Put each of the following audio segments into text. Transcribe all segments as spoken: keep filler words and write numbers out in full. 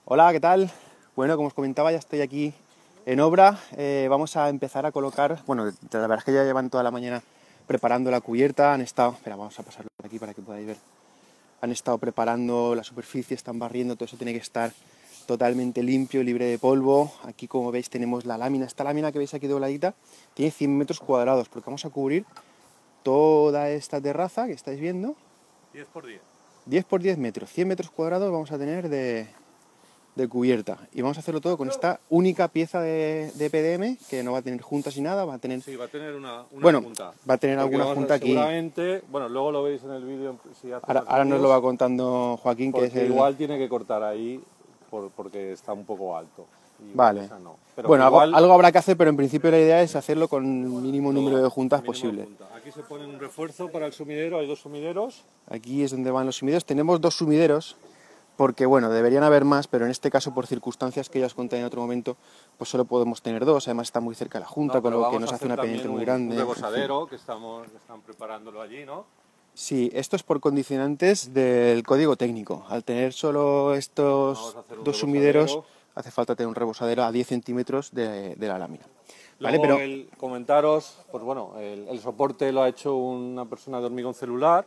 Hola, ¿qué tal? Bueno, como os comentaba, ya estoy aquí en obra. Eh, vamos a empezar a colocar, bueno, la verdad es que ya llevan toda la mañana preparando la cubierta, han estado, espera, vamos a pasarlo por aquí para que podáis ver, han estado preparando la superficie, están barriendo, todo eso tiene que estar totalmente limpio, libre de polvo. Aquí, como veis, tenemos la lámina, esta lámina que veis aquí dobladita, tiene cien metros cuadrados, porque vamos a cubrir toda esta terraza que estáis viendo. diez por diez. diez por diez metros, cien metros cuadrados vamos a tener de... de cubierta, y vamos a hacerlo todo con esta única pieza de, de P D M que no va a tener juntas ni nada, va a tener... Sí, va a tener una, una bueno, junta. va a tener Porque alguna vamos a- junta aquí. Seguramente, bueno, luego lo veis en el vídeo. Si hace Ahora, más ahora nos vídeos, lo va contando Joaquín, que es porque el... igual tiene que cortar ahí por- porque está un poco alto. Y Vale. esa no. Pero Bueno, algo, igual, algo habrá que hacer, pero en principio la idea es hacerlo con el mínimo todo, número de juntas mínimo posible. junta. Aquí se pone un refuerzo para el sumidero, hay dos sumideros. Aquí es donde van los sumideros. Tenemos dos sumideros, porque bueno, deberían haber más, pero en este caso, por circunstancias que ya os conté en otro momento, pues solo podemos tener dos. Además está muy cerca la junta, No, con pero lo que vamos nos a hace hacer una pendiente también muy un- grande. Un en fin. rebosadero que estamos, que están preparándolo allí, ¿no? Sí, esto es por condicionantes del código técnico. Al tener solo estos Vamos a hacer un dos rebosadero. sumideros, hace falta tener un rebosadero a diez centímetros de, de la lámina. ¿Vale? Luego, Pero el, comentaros, pues bueno, el, el soporte lo ha hecho una persona de hormigón celular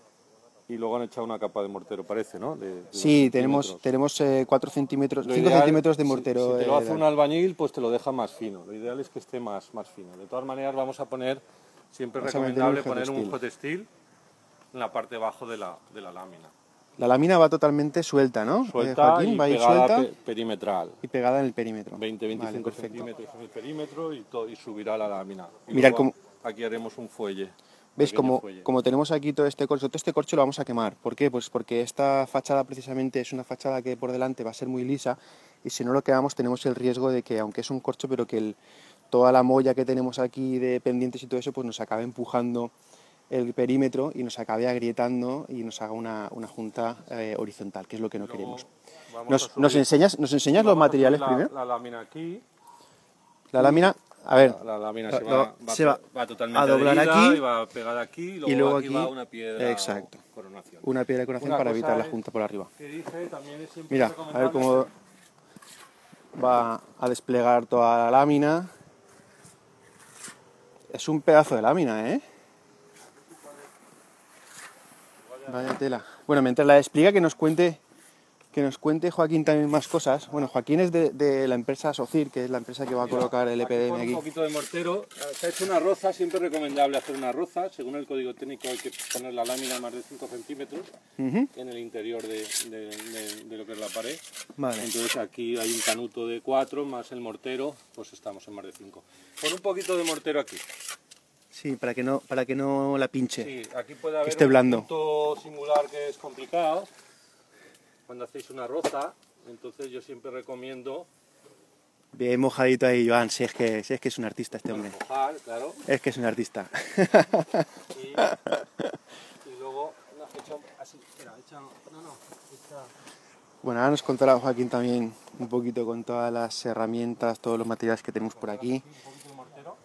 y luego han echado una capa de mortero, parece, ¿no? De, de dos sí, tenemos, centímetros. tenemos eh, cuatro centímetros, Lo cinco ideal, centímetros de si- mortero. Si, te lo eh, hace un albañil, pues te lo deja más fino. Lo ideal es que esté más, más fino. De todas maneras, vamos a poner, siempre es Vamos a meter recomendable un poner un hot hot steel en la parte bajo de la, de la lámina. La lámina va totalmente suelta, ¿no? Eh, Suelta Joaquín, y va a ir pegada suelta pe- perimetral. y pegada en el perímetro. veinte a Vale, veinticinco perfecto. centímetros en el perímetro y, to- y subirá la lámina. Y Mirad luego cómo- aquí haremos un fuelle. ¿Veis? pequeño Como, fuelle. como tenemos aquí todo este corcho, todo este corcho lo vamos a quemar. ¿Por qué? Pues porque esta fachada precisamente es una fachada que por delante va a ser muy lisa, y si no lo quemamos tenemos el riesgo de que, aunque es un corcho, pero que el, toda la molla que tenemos aquí de pendientes y todo eso, pues nos acabe empujando el perímetro y nos acabe agrietando y nos haga una, una junta eh, horizontal, que es lo que no Luego queremos. vamos a ¿Nos, subir- nos enseñas, ¿nos enseñas los vamos a materiales subir la, primero? La lámina aquí. La lámina, a ver, La, la lámina lo- se, lo- va, va, se va va totalmente a doblar adherida aquí y va pegada aquí y luego, y luego aquí, aquí, va una piedra exacto. o coronación. una piedra de coronación Una para cosa evitar la es- junta por arriba. Que dije, también es siempre Mira, a ver recomendable cómo hacer- va a desplegar toda la lámina. Es un pedazo de lámina, ¿eh? Vaya tela. Bueno, mientras la despliega, que nos cuente, que nos cuente Joaquín también más cosas. Bueno, Joaquín es de, de la empresa Socir, que es la empresa que va a colocar el E P D M Con un aquí. poquito de mortero, se ha hecho una roza, siempre es recomendable hacer una roza, según el código técnico hay que poner la lámina más de cinco centímetros Ujú. en el interior de, de- de- de lo que es la pared. Vale. Entonces aquí hay un canuto de cuatro más el mortero, pues estamos en más de cinco. Pon un poquito de mortero aquí. Sí, para que no, para que no la pinche. Sí, aquí puede haber esté un blando. punto singular que es complicado cuando hacéis una roza, entonces yo siempre recomiendo Bien mojadito ahí, Joan. Si es que, si es que es un artista este hombre. mojar, claro, Es que es un artista. y, y luego no, echa así, espera, echa, no, no, echa, Bueno, ahora nos contará Joaquín también un poquito con todas las herramientas, todos los materiales que tenemos por aquí. un poquito de mortero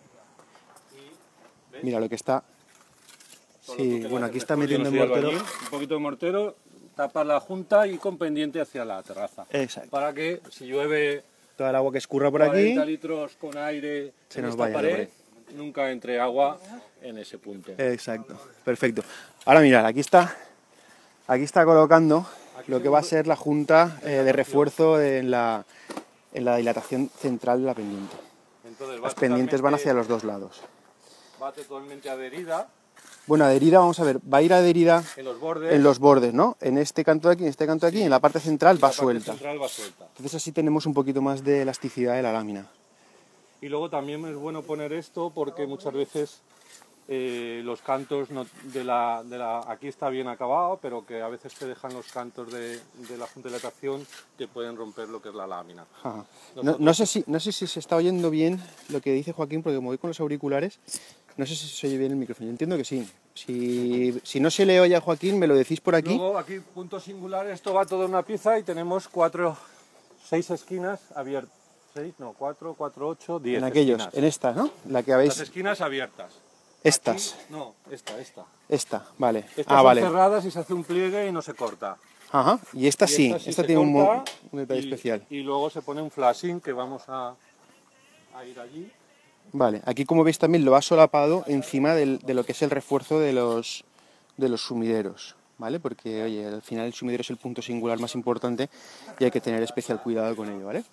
y ¿ves? Mira lo que está. Solo tú Sí, que lo bueno, haces aquí está mejor, yo metiendo no el soy mortero. albañil, un poquito de mortero, tapas la junta y con pendiente hacia la terraza. Exacto. Para que si llueve Toda el agua que escurra por aquí. cuarenta litros con aire Se en nos esta vaya de pared, nunca entre agua en ese punto. Exacto, perfecto. Ahora mirad, aquí está, aquí está colocando Aquí lo se que va a ve- ser la junta eh, de refuerzo en la, en la dilatación central de la pendiente. Entonces, va Las pendientes van hacia totalmente- los dos lados. Va totalmente adherida Bueno, adherida, vamos a ver, va a ir adherida en los bordes. en los bordes, ¿no? En este canto de aquí, en este canto de aquí, y en la parte central y va la parte suelta. central va suelta. Entonces así tenemos un poquito más de elasticidad de la lámina. Y luego también es bueno poner esto porque muchas veces eh, los cantos no- de, la, de la... Aquí está bien acabado, pero que a veces te dejan los cantos de, de la junta de dilatación que pueden romper lo que es la lámina. Ajá. No, Nosotros- no sé si, no sé si se está oyendo bien lo que dice Joaquín, porque como voy con los auriculares, no sé si se oye bien el micrófono. Yo entiendo que sí. Si, si no se le oye a Joaquín, me lo decís por aquí. Luego aquí, punto singular, esto va todo en una pieza y tenemos cuatro, seis esquinas abiertas. Seis, no, cuatro, cuatro, ocho, diez en aquellos, esquinas. en esta, ¿no? La que Las habéis... esquinas abiertas. Estas. Aquí- no, esta, esta. Esta, vale. Estas Ah, son vale. cerradas y se hace un pliegue y no se corta. Ajá, y esta Y sí, esta esta, sí se tiene un, mo- corta un detalle y, especial. y luego se pone un flashing que vamos a, a ir allí. Vale, aquí como veis también lo ha solapado encima del- de lo que es el refuerzo de los, de los sumideros, ¿vale? Porque, oye, al final el sumidero es el punto singular más importante y hay que tener especial cuidado con ello, ¿vale?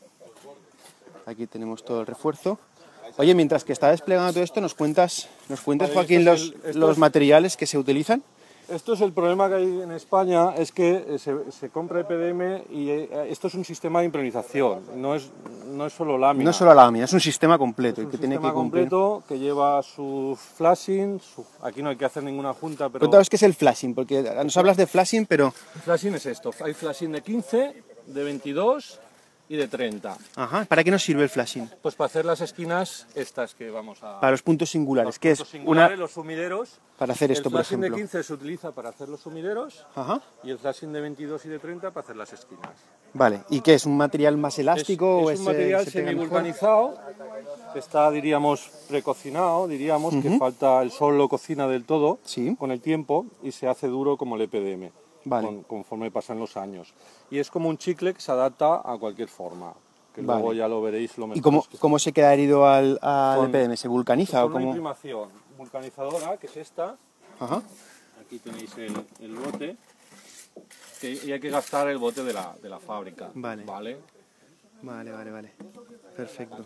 Aquí tenemos todo el refuerzo. Oye, mientras que está desplegando todo esto, ¿nos cuentas, nos cuentas Vale, Joaquín, esto es los, el- esto los es- materiales que se utilizan? Esto es el problema que hay en España, es que eh, se, se compra E P D M y eh, esto es un sistema de impermeabilización, no es, no es solo lámina. No es solo la lámina, es un sistema completo Es y un que tiene sistema que cumplir. completo que lleva su flashing, su- aquí no hay que hacer ninguna junta, pero Cuéntanos qué es el flashing, porque nos hablas de flashing, pero... el flashing es esto, hay flashing de quince, de veintidós y de treinta. Ajá, ¿para qué nos sirve el flashing? Pues para hacer las esquinas estas que vamos a... Para los puntos singulares, los que es puntos singulares, una... los sumideros. Para hacer esto, el por flashing ejemplo. de quince se utiliza para hacer los sumideros Ajá. y el flashing de veintidós y de treinta para hacer las esquinas. Vale, ¿y qué es? ¿Un material más Es, elástico o es un material se pega mejor? semivulcanizado que está, diríamos, precocinado, diríamos, que falta, el sol lo cocina del todo Sí. con el tiempo y se hace duro como el E P D M, Vale. con- conforme pasan los años. Y es como un chicle que se adapta a cualquier forma, que Vale. luego ya lo veréis lo mejor. ¿Y cómo, es que cómo se queda herido al, al Con- E P D M? ¿Se vulcaniza con o una cómo? imprimación vulcanizadora, que es esta. Ajá. Aquí tenéis el, el bote. que- y hay que gastar el bote de la, de la fábrica. Vale. ¿vale? Vale, vale, vale. Perfecto.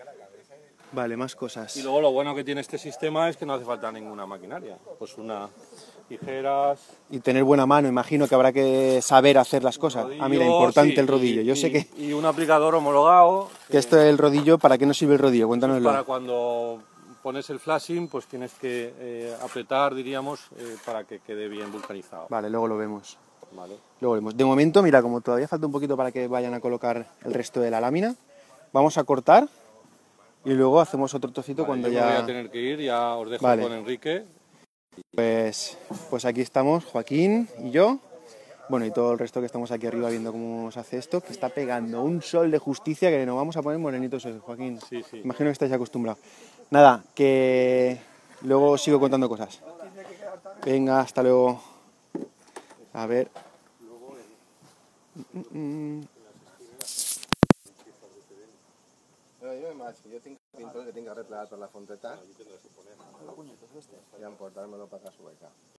Vale, más cosas. Y luego lo bueno que tiene este sistema es que no hace falta ninguna maquinaria. Pues una tijeras. Y tener buena mano, imagino que habrá que saber hacer las cosas. Ah, mira, rodillo, importante sí, el rodillo. y- Yo sé y- que, Y un aplicador homologado. que esto es el rodillo, ¿para qué nos sirve el rodillo? Cuéntanoslo. Para cuando pones el flashing, pues tienes que eh, apretar, diríamos, eh, para que quede bien vulcanizado. Vale, luego lo vemos. ¿vale? Luego lo vemos. De momento, mira, como todavía falta un poquito para que vayan a colocar el resto de la lámina, vamos a cortar y luego hacemos otro trocito Vale, cuando yo ya... me voy a tener que ir, ya os dejo Vale. con Enrique. Pues, pues aquí estamos, Joaquín y yo. Bueno, y todo el resto que estamos aquí arriba viendo cómo se hace esto, que está pegando un sol de justicia que nos vamos a poner morenitos, hoy, Joaquín. Sí, sí. Imagino que estáis acostumbrados. Nada, que luego sigo contando cosas. Venga, hasta luego. A ver. Mm, mm. No, jo m'imagino, jo tinc pintor que tinc arreglat per la fonteta i emportar-me-lo per la sueca.